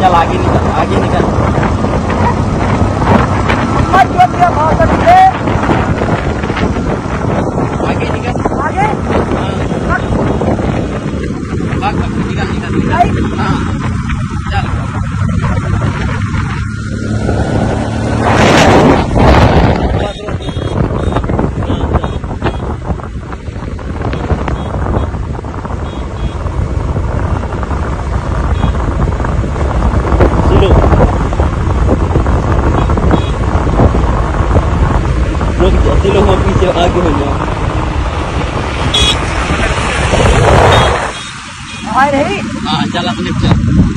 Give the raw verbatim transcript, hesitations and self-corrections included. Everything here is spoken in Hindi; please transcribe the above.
चल आगे निकल, आगे निकल। आगे निकल, आगे हाँ भाग भाग, निकल निकल निकल, हाँ चल। चलो हम पीछे आगे हो जाओ। आ रही हाँ चल अपने चल।